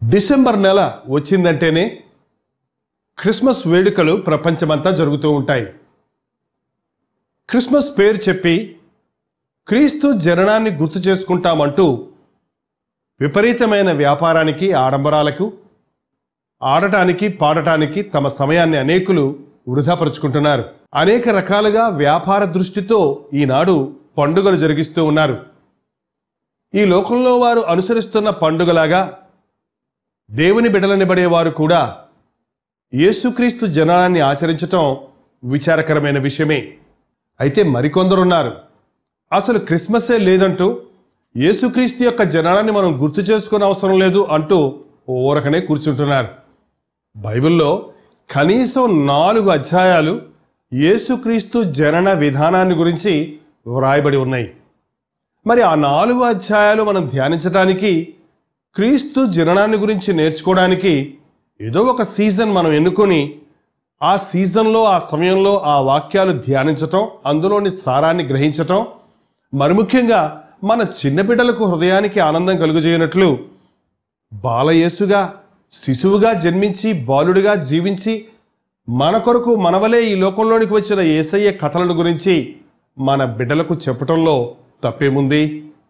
December నెల వచ్చిందంటేనే Christmas వేడుకలు ప్రపంచమంతా జరుగుతూ ఉంటాయి. క్రిస్మస్ పేరు చెప్పి క్రీస్తు జననాన్ని గుర్తు చేసుకుంటామంటూ విపరీతమైన వ్యాపారానికి, ఆడంబరాలకు, ఆడటానికి, పాడటానికి తమ సమయాన్ని అనేకులు వృధాపరుచుకుంటున్నారు. అనేక రకాలుగా వ్యాపార దృష్టితో ఈనాడు పండుగలు జరిగిస్తూ ఉన్నారు. ఈ లోకంలో వారు అనుసరిస్తున్న పండుగలాగా దేవుని బిడ్డలనిబడేవారు కూడా యేసుక్రీస్తు జననాన్ని ఆచరించటం విచారకరమైన విషయమే. అయితే మరికొందరున్నారు, అసలు క్రిస్మసే లేదంటూ యేసుక్రీస్తు యొక్క జననాన్ని మనం గుర్తు చేసుకునే అవసరం లేదు అంటూ ఊరకనే కూర్చుంటున్నారు. బైబిల్లో కనీసం 4 అధ్యాయాలు యేసుక్రీస్తు జనన విధానాన్ని గురించి వ్రాయబడి ఉన్నాయి. మరి ఆ 4 అధ్యాయాలు మనం ధ్యానించడానికి, క్రీస్తు జననాన్ని గురించి నేర్చుకోవడానికి ఏదో ఒక సీజన్ మనం ఎన్నుకొని ఆ సీజన్లో, ఆ సమయంలో ఆ వాక్యాలు ధ్యానించటం, అందులోని సారాన్ని గ్రహించటం, మరి ముఖ్యంగా మన చిన్న బిడ్డలకు హృదయానికి ఆనందం కలుగజేయనట్లు బాలయేసుగా, శిశువుగా జన్మించి బాలుడిగా జీవించి మన కొరకు మనవలే ఈ లోకంలోనికి వచ్చిన యేసయ్య కథలను గురించి మన బిడ్డలకు చెప్పటంలో తప్పేముంది?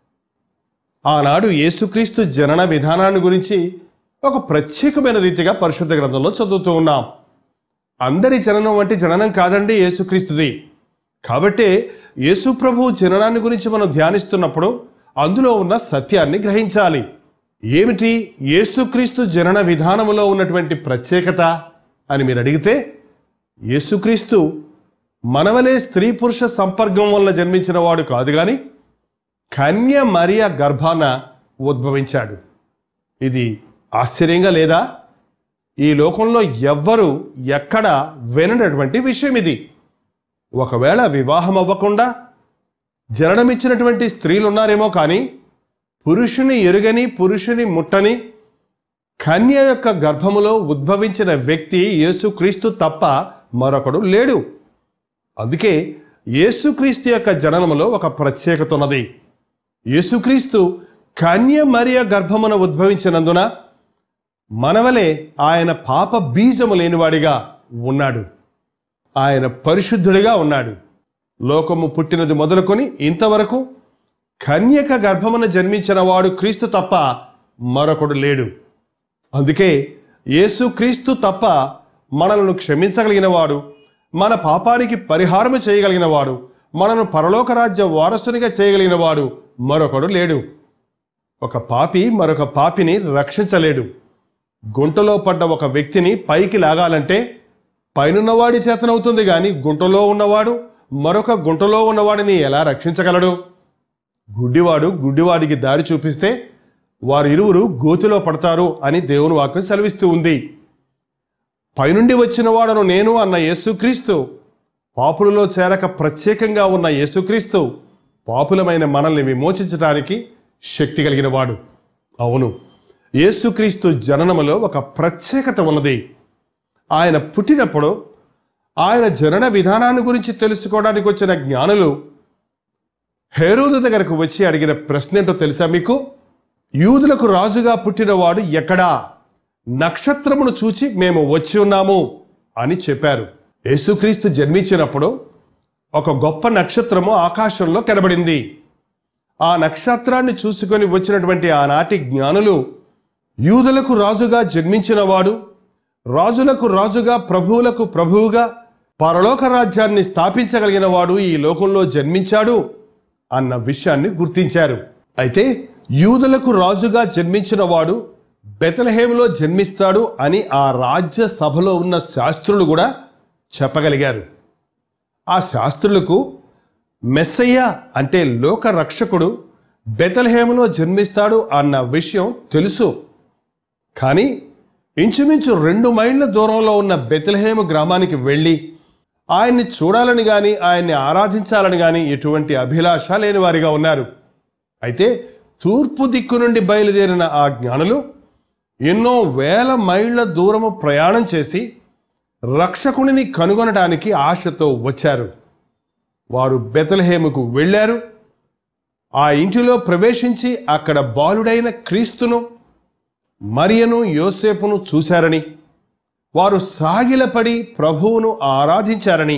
ఆనాడు యేసుక్రీస్తు జనన విధానాన్ని గురించి ఒక ప్రత్యేకమైన రీతిగా పరిశుద్ధ గ్రంథంలో చదువుతూ ఉన్నాం. అందరి జననం వంటి జననం కాదండి యేసుక్రీస్తుది. కాబట్టే యేసు ప్రభు జననాన్ని గురించి మనం ధ్యానిస్తున్నప్పుడు అందులో ఉన్న సత్యాన్ని గ్రహించాలి. ఏమిటి యేసుక్రీస్తు జనన విధానములో ఉన్నటువంటి ప్రత్యేకత అని మీరు అడిగితే, యేసుక్రీస్తు మనవలే స్త్రీ పురుష సంపర్కం వల్ల జన్మించిన వాడు కాదు, కానీ కన్య మరియ గర్భాన ఉద్భవించాడు. ఇది ఆశ్చర్యంగా లేదా? ఈ లోకంలో ఎవ్వరూ ఎక్కడ విననటువంటి విషయం ఇది. ఒకవేళ వివాహం అవ్వకుండా జననమిచ్చినటువంటి స్త్రీలు ఉన్నారేమో, కానీ పురుషుని ఎరుగని, పురుషుని ముట్టని కన్య యొక్క గర్భములో ఉద్భవించిన వ్యక్తి యేసుక్రీస్తు తప్ప మరొకడు లేడు. అందుకే యేసుక్రీస్తు యొక్క జననములో ఒక ప్రత్యేకత ఉన్నది. యేసుక్రీస్తు కన్య మరియ గర్భమున ఉద్భవించినందున మనవలే ఆయన పాప బీజము లేనివాడిగా ఉన్నాడు. ఆయన పరిశుద్ధుడిగా ఉన్నాడు. లోకము పుట్టినది మొదలుకొని ఇంతవరకు కన్యక గర్భమున జన్మించిన వాడు క్రీస్తు తప్ప మరొకడు లేడు. అందుకే యేసుక్రీస్తు తప్ప మనలను క్షమించగలిగిన వాడు, మన పాపానికి పరిహారము చేయగలిగిన వాడు, మనను పరలోక రాజ్య వారసునిగా చేయగలిగిన వాడు మరొకడు లేడు. ఒక పాపి మరొక పాపిని రక్షించలేడు. గుంటలో పడ్డ ఒక వ్యక్తిని పైకి లాగాలంటే పైనున్నవాడి చేతనవుతుంది, కానీ గుంటలో ఉన్నవాడు మరొక గుంటలో ఉన్నవాడిని ఎలా రక్షించగలడు? గుడ్డివాడు గుడ్డివాడికి దారి చూపిస్తే వారిరువురు గోతిలో పడతారు అని దేవుని వాక్యం సెలవిస్తూ ఉంది. పైనుండి వచ్చిన వాడను నేను అన్న యేసుక్రీస్తు, పాపులలో చేరక ప్రత్యేకంగా ఉన్న యేసుక్రీస్తు పాపులమైన మనల్ని విమోచించడానికి శక్తి కలిగిన వాడు. అవును, యేసుక్రీస్తు జననములో ఒక ప్రత్యేకత ఉన్నది. ఆయన పుట్టినప్పుడు ఆయన జనన విధానాన్ని గురించి తెలుసుకోవడానికి వచ్చిన జ్ఞానులు హేరోదు దగ్గరకు వచ్చి అడిగిన ప్రశ్న ఏంటో తెలుసా మీకు? యూదులకు రాజుగా పుట్టినవాడు ఎక్కడా? నక్షత్రమును చూచి మేము వచ్చి ఉన్నాము అని చెప్పారు. యేసుక్రీస్తు జన్మించినప్పుడు ఒక గొప్ప నక్షత్రము ఆకాశంలో కనబడింది. ఆ నక్షత్రాన్ని చూసుకొని వచ్చినటువంటి ఆనాటి జ్ఞానులు, యూదులకు రాజుగా జన్మించినవాడు, రాజులకు రాజుగా, ప్రభువులకు ప్రభువుగా పరలోక రాజ్యాన్ని స్థాపించగలిగిన వాడు ఈ లోకంలో జన్మించాడు అన్న విషయాన్ని గుర్తించారు. అయితే యూదులకు రాజుగా జన్మించిన వాడు బెత్లెహేములో జన్మిస్తాడు అని ఆ రాజ్య సభలో ఉన్న శాస్త్రులు కూడా చెప్పగలిగారు. ఆ శాస్త్రులకు మెస్సయ్య అంటే లోక రక్షకుడు బెత్లెహేములో జన్మిస్తాడు అన్న విషయం తెలుసు. కానీ ఇంచుమించు 2 మైళ్ళ దూరంలో ఉన్న బెత్లెహేము గ్రామానికి వెళ్ళి ఆయన్ని చూడాలని కానీ, ఆయన్ని ఆరాధించాలని కానీ ఎటువంటి అభిలాష లేని వారిగా ఉన్నారు. అయితే తూర్పు దిక్కు నుండి బయలుదేరిన ఆ జ్ఞానులు ఎన్నో వేల మైళ్ళ దూరము ప్రయాణం చేసి రక్షకునిని కనుగొనడానికి ఆశతో వచ్చారు. వారు బెత్లెహేముకు వెళ్ళారు. ఆ ఇంటిలో ప్రవేశించి అక్కడ బాలుడైన క్రీస్తును మరియను యోసేపును చూశారని, వారు సాగిలపడి ప్రభువును ఆరాధించారని,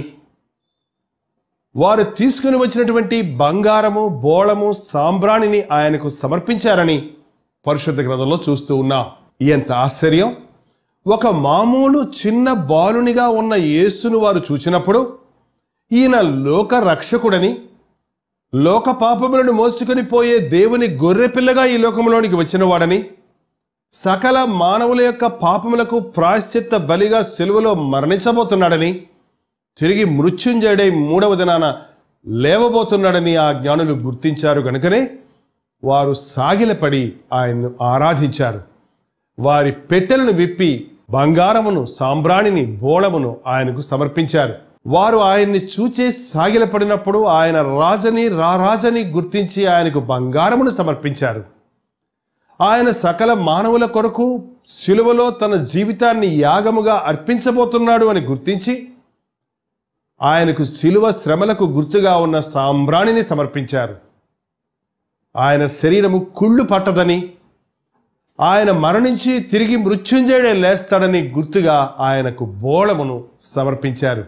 వారు తీసుకుని వచ్చినటువంటి బంగారము, బోళము, సాంబ్రాణిని ఆయనకు సమర్పించారని పరిశుద్ధ గ్రంథంలో చూస్తూ ఉన్నాం. ఎంత ఆశ్చర్యం! ఒక మామూలు చిన్న బాలునిగా ఉన్న యేసును వారు చూచినప్పుడు ఈయన లోక రక్షకుడని, లోక పాపములను మోసుకొని పోయే దేవుని గొర్రెపిల్లగా ఈ లోకంలోనికి వచ్చినవాడని, సకల మానవుల యొక్క పాపములకు ప్రాయశ్చిత్త బలిగా సిలువలో మరణించబోతున్నాడని, తిరిగి మృత్యుంజయుడై 3వ దినాన లేవబోతున్నాడని ఆ జ్ఞానులు గుర్తించారు. గనుకనే వారు సాగిలపడి ఆయన్ను ఆరాధించారు. వారి పెట్టెలను విప్పి బంగారమును, సాంబ్రాణిని, బోళమును ఆయనకు సమర్పించారు. వారు ఆయన్ని చూచే సాగిలపడినప్పుడు ఆయన రాజని, రారాజని గుర్తించి ఆయనకు బంగారమును సమర్పించారు. ఆయన సకల మానవుల కొరకు శిలువలో తన జీవితాన్ని యాగముగా అర్పించబోతున్నాడు అని గుర్తించి ఆయనకు శిలువ శ్రమలకు గుర్తుగా ఉన్న సాంబ్రాణిని సమర్పించారు. ఆయన శరీరము కుళ్ళు పట్టదని, ఆయన మరణించి తిరిగి మృత్యుంజయుడే లేస్తాడని గుర్తుగా ఆయనకు బోళమును సమర్పించారు.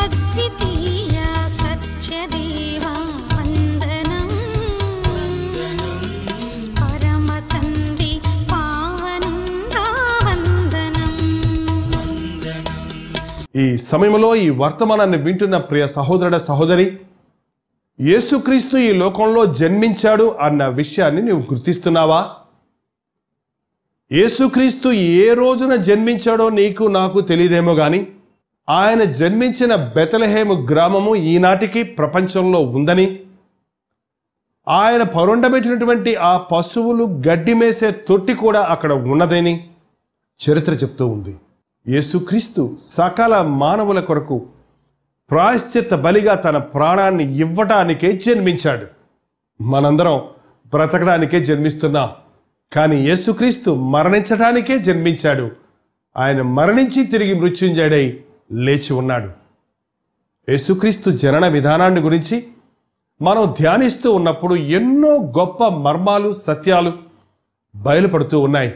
ఈ సమయంలో ఈ వర్తమానాన్ని వింటున్న ప్రియ సహోదరుడ, సహోదరి, యేసుక్రీస్తు ఈ లోకంలో జన్మించాడు అన్న విషయాన్ని నువ్వు గుర్తిస్తున్నావా? యేసుక్రీస్తు ఏ రోజున జన్మించాడో నీకు నాకు తెలియదేమో గాని ఆయన జన్మించిన బెతలెహేము గ్రామము ఈనాటికి ప్రపంచంలో ఉందని, ఆయన పరుండబెట్టినటువంటి ఆ పశువులు గడ్డి మేసే తొట్టి కూడా అక్కడ ఉన్నదని చరిత్ర చెప్తూ ఉంది. యేసుక్రీస్తు సకల మానవుల కొరకు ప్రాయశ్చిత్త బలిగా తన ప్రాణాన్ని ఇవ్వటానికే జన్మించాడు. మనందరం బ్రతకడానికే జన్మిస్తున్నాం, కానీ యేసుక్రీస్తు మరణించడానికే జన్మించాడు. ఆయన మరణించి తిరిగి మృత్యుంజయుడై లేచి ఉన్నాడు. యేసుక్రీస్తు జనన విధానాన్ని గురించి మనం ధ్యానిస్తూ ఉన్నప్పుడు ఎన్నో గొప్ప మర్మాలు, సత్యాలు బయలుపడుతూ ఉన్నాయి.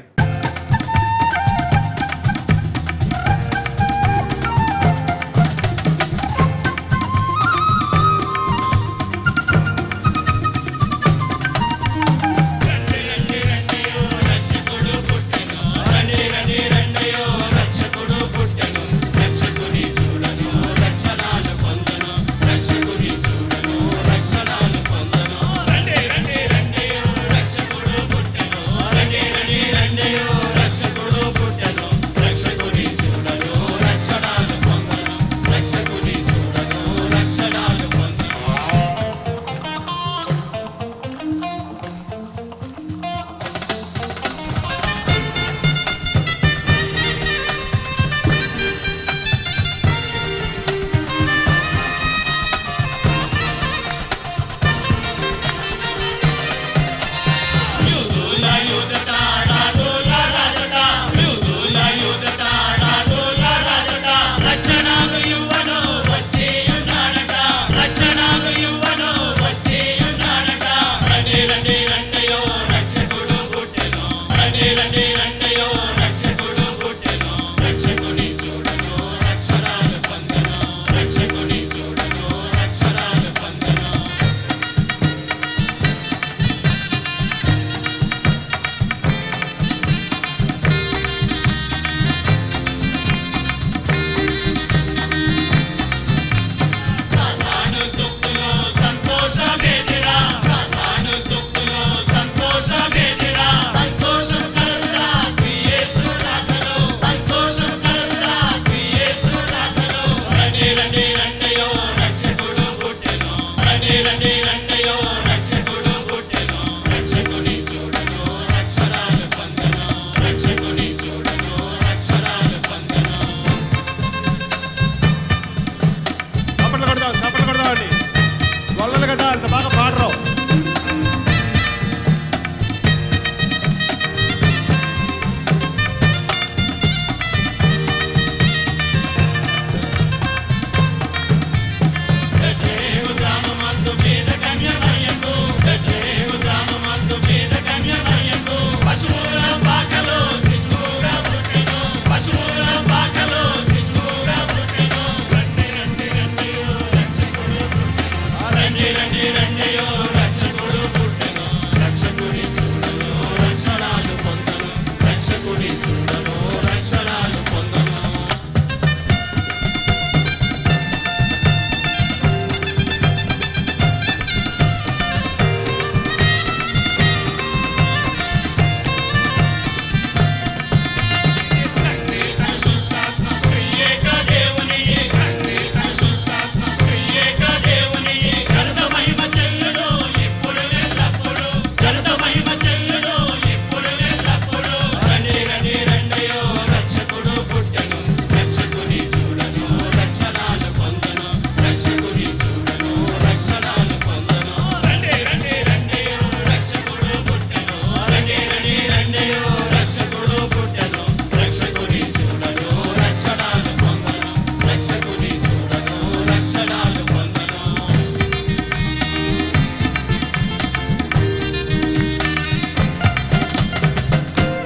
రండి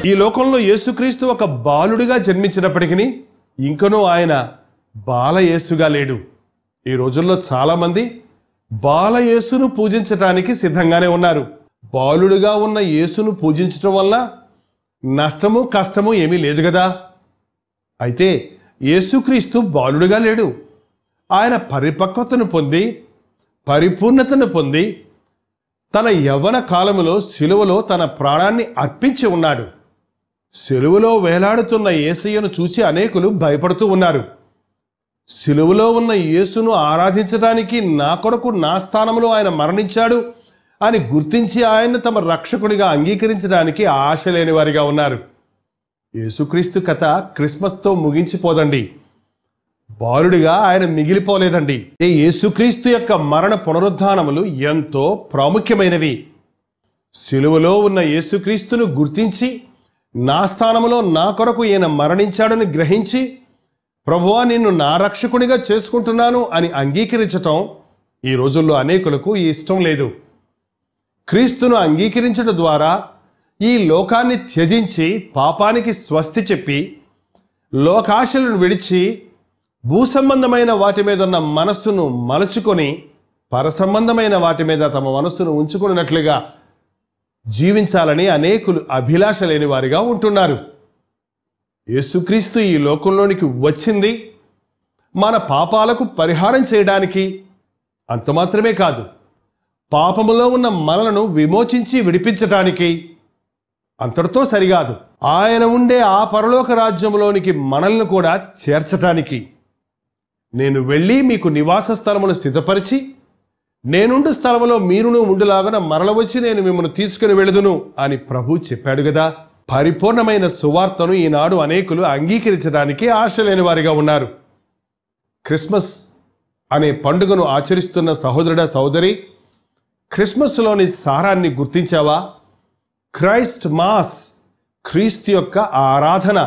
ఈ లోకంలో యేసుక్రీస్తు ఒక బాలుడిగా జన్మించినప్పటికీ ఇంకనూ ఆయన బాలయేసుగా లేడు. ఈ రోజుల్లో చాలామంది బాలయేసును పూజించటానికి సిద్ధంగానే ఉన్నారు. బాలుడిగా ఉన్న యేసును పూజించటం వల్ల నష్టము కష్టము ఏమీ లేదు కదా. అయితే యేసుక్రీస్తు బాలుడిగా లేడు. ఆయన పరిపక్వతను పొంది పరిపూర్ణతను పొంది తన యవ్వన కాలములో సిలువలో తన ప్రాణాన్ని అర్పించి ఉన్నాడు. సిలువలో వేలాడుతున్న యేసయ్యను చూసి అనేకులు భయపడుతూ ఉన్నారు. సిలువలో ఉన్న యేసును ఆరాధించడానికి నా కొరకు నా స్థానంలో ఆయన మరణించాడు అని గుర్తించి ఆయన్ను తమ రక్షకుడిగా అంగీకరించడానికి ఆశ లేని వారిగా ఉన్నారు. యేసుక్రీస్తు కథ క్రిస్మస్తో ముగించిపోదండి. బాలుడిగా ఆయన మిగిలిపోలేదండి. యేసుక్రీస్తు యొక్క మరణ పునరుద్ధానములు ఎంతో ప్రాముఖ్యమైనవి. సిలువలో ఉన్న యేసుక్రీస్తును గుర్తించి నా స్థానంలో నా కొరకు ఈయన మరణించాడని గ్రహించి ప్రభువా నిన్ను నా రక్షకుడిగా చేసుకుంటున్నాను అని అంగీకరించటం ఈ రోజుల్లో అనేకులకు ఇష్టం లేదు. క్రీస్తును అంగీకరించడం ద్వారా ఈ లోకాన్ని త్యజించి పాపానికి స్వస్తి చెప్పి లోకాశలను విడిచి భూసంబంధమైన వాటి మీద ఉన్న మనస్సును మలుచుకొని పరసంబంధమైన వాటి మీద తమ మనస్సును ఉంచుకున్నట్లుగా జీవించాలని అనేకులు అభిలాష లేని వారిగా ఉంటున్నారు. యేసుక్రీస్తు ఈ లోకంలోనికి వచ్చింది మన పాపాలకు పరిహారం చేయడానికి. అంత మాత్రమే కాదు, పాపములో ఉన్న మనలను విమోచించి విడిపించటానికి. అంతటితో సరికాదు, ఆయన ఉండే ఆ పరలోక రాజ్యంలోనికి మనల్ని కూడా చేర్చటానికి. నేను వెళ్ళి మీకు నివాస స్థలమును సిద్ధపరిచి నేనుండు స్థలములో మీరును ఉండులాగన మరల వచ్చి నేను మిమ్మల్ని తీసుకుని వెళుదును అని ప్రభు చెప్పాడు కదా. పరిపూర్ణమైన సువార్తను ఈనాడు అనేకులు అంగీకరించడానికి ఆశ లేని వారిగా ఉన్నారు. క్రిస్మస్ అనే పండుగను ఆచరిస్తున్న సహోదరుడా సహోదరి, క్రిస్మస్లోని సారాన్ని గుర్తించావా? క్రైస్ట్ మాస్, క్రీస్తు యొక్క ఆరాధన.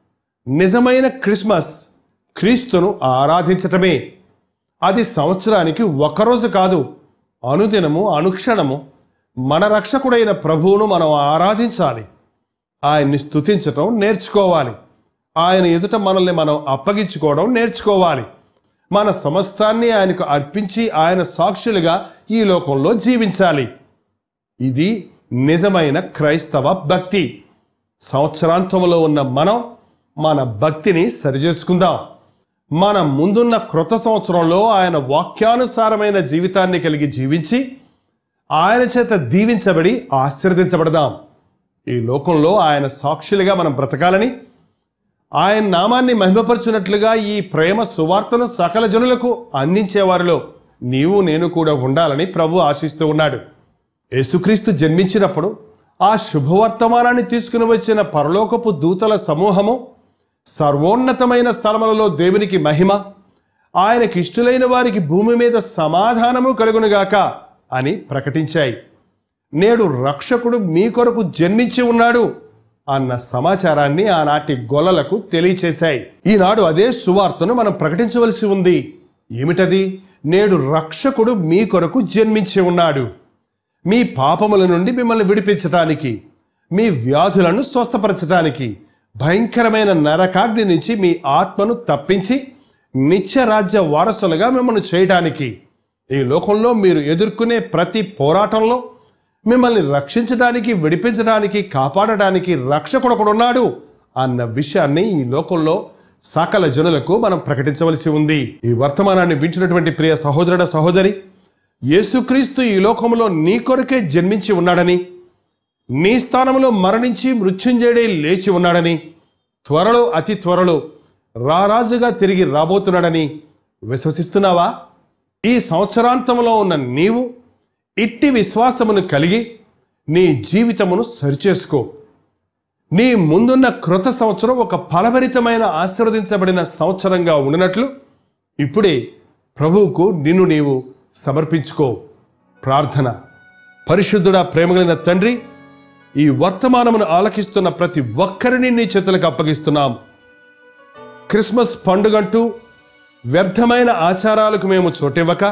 నిజమైన క్రిస్మస్ క్రీస్తును ఆరాధించటమే. అది సంవత్సరానికి ఒక్కరోజు కాదు, అనుదినము అనుక్షణము మన రక్షకుడైన ప్రభువును మనం ఆరాధించాలి. ఆయన్ని స్తుతించటం నేర్చుకోవాలి. ఆయన ఎదుట మనల్ని మనం అప్పగించుకోవడం నేర్చుకోవాలి. మన సమస్తాన్ని ఆయనకు అర్పించి ఆయన సాక్షులుగా ఈ లోకంలో జీవించాలి. ఇది నిజమైన క్రైస్తవ భక్తి. సంవత్సరాంతంలో ఉన్న మనం మన భక్తిని సరిచేసుకుందాం. మన ముందున్న క్రొత్త సంవత్సరంలో ఆయన వాక్యానుసారమైన జీవితాన్ని కలిగి జీవించి ఆయన చేత దీవించబడి ఆశీర్వదించబడదాం. ఈ లోకంలో ఆయన సాక్షులుగా మనం బ్రతకాలని, ఆయన నామాన్ని మహిమపరచున్నట్లుగా ఈ ప్రేమ సువార్తను సకల జనులకు అందించేవారిలో నీవు నేను కూడా ఉండాలని ప్రభు ఆశిస్తూ ఉన్నాడు. యేసుక్రీస్తు జన్మించినప్పుడు ఆ శుభవర్తమానాన్ని తీసుకుని వచ్చిన పరలోకపు దూతల సమూహము సర్వోన్నతమైన స్థలములలో దేవునికి మహిమ, ఆయనకి ఇష్టలైన వారికి భూమి మీద సమాధానము కలుగునుగాక అని ప్రకటించాయి. నేడు రక్షకుడు మీ కొరకు జన్మించి ఉన్నాడు అన్న సమాచారాన్ని ఆనాటి గొల్లలకు తెలియచేశాయి. ఈనాడు అదే సువార్తను మనం ప్రకటించవలసి ఉంది. ఏమిటది? నేడు రక్షకుడు మీ కొరకు జన్మించి ఉన్నాడు. మీ పాపముల నుండి మిమ్మల్ని విడిపించటానికి, మీ వ్యాధులను స్వస్థపరచటానికి, భయంకరమైన నరకాగ్ని నుంచి మీ ఆత్మను తప్పించి నిత్యరాజ్య వారసులుగా మిమ్మల్ని చేయటానికి, ఈ లోకంలో మీరు ఎదుర్కొనే ప్రతి పోరాటంలో మిమ్మల్ని రక్షించడానికి, విడిపించడానికి, కాపాడడానికి రక్షకుడు ఒకడున్నాడు అన్న విషయాన్ని ఈ లోకంలో సకల జనులకు మనం ప్రకటించవలసి ఉంది. ఈ వర్తమానాన్ని వింటున్నటువంటి ప్రియ సహోదరుడ సహోదరి, యేసుక్రీస్తు ఈ లోకంలో నీ కొరకే జన్మించి ఉన్నాడని, నీ స్థానంలో మరణించి మృత్యుంజయుడై లేచి ఉన్నాడని, త్వరలో అతి త్వరలో రారాజుగా తిరిగి రాబోతున్నాడని విశ్వసిస్తున్నావా? ఈ సంవత్సరాంతంలో ఉన్న నీవు ఇట్టి విశ్వాసమును కలిగి నీ జీవితమును సరిచేసుకో. నీ ముందున్న క్రొత్త సంవత్సరం ఒక ఫలభరితమైన ఆశీర్వదించబడిన సంవత్సరంగా ఉండినట్లు ఇప్పుడే ప్రభువుకు నిన్ను నీవు సమర్పించుకో. ప్రార్థన. పరిశుద్ధుడా, ప్రేమగలిగిన తండ్రి, ఈ వర్తమానమును ఆలకిస్తున్న ప్రతి ఒక్కరిని నీ చేతులకు అప్పగిస్తున్నాం. క్రిస్మస్ పండుగంటూ వ్యర్థమైన ఆచారాలకు మేము చోటివ్వక,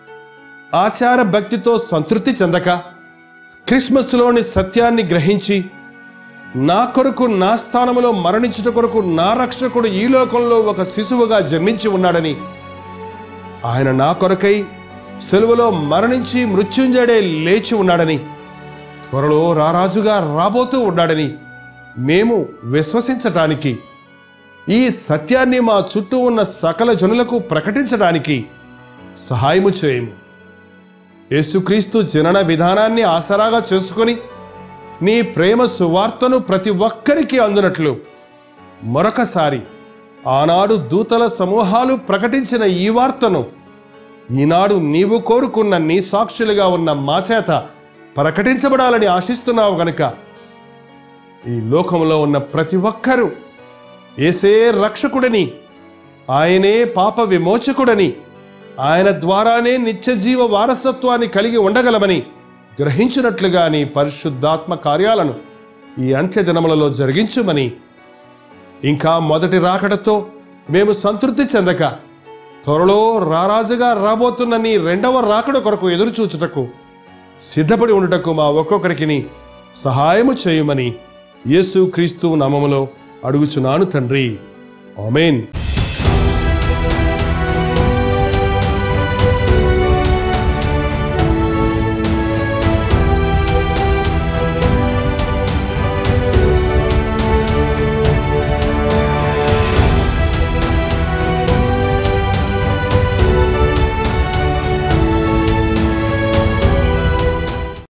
ఆచార భక్తితో సంతృప్తి చెందక, క్రిస్మస్లోని సత్యాన్ని గ్రహించి నా కొరకు నా స్థానములో మరణించుట కొరకు నా రక్షకుడు ఈ లోకంలో ఒక శిశువుగా జన్మించి ఉన్నాడని, ఆయన నా కొరకై సిలువలో మరణించి మృత్యుంజయుడే లేచి ఉన్నాడని, త్వరలో రారాజుగా రాబోతూ ఉన్నాడని మేము విశ్వసించటానికి, ఈ సత్యాన్ని మా చుట్టూ ఉన్న సకల జనులకు ప్రకటించడానికి సహాయము చేయము. యేసుక్రీస్తు జనన విధానాన్ని ఆసరాగా చేసుకొని నీ ప్రేమ సువార్తను ప్రతి ఒక్కరికి అందునట్లు మరొకసారి ఆనాడు దూతల సమూహాలు ప్రకటించిన ఈ వార్తను ఈనాడు నీవు కోరుకున్న నీ సాక్షులుగా ఉన్న మా చేత ప్రకటించబడాలని ఆశిస్తున్నావు గనుక ఈ లోకంలో ఉన్న ప్రతి ఒక్కరూ యేసే రక్షకుడని, ఆయనే పాప విమోచకుడని, ఆయన ద్వారానే నిత్యజీవ వారసత్వాన్ని కలిగి ఉండగలమని గ్రహించినట్లుగా నీ పరిశుద్ధాత్మ కార్యాలను ఈ అంత్య దినములలో జరిగించుమని, ఇంకా మొదటి రాకడతో మేము సంతృప్తి చెందక త్వరలో రారాజుగా రాబోతున్న నీ రెండవ రాకడ కొరకు ఎదురుచూచుటకు సిద్ధపడి ఉండుటకు మా ఒక్కొక్కరికి సహాయము చేయమని యేసుక్రీస్తు నామములో అడుగుచున్నాను తండ్రి. ఆమేన్.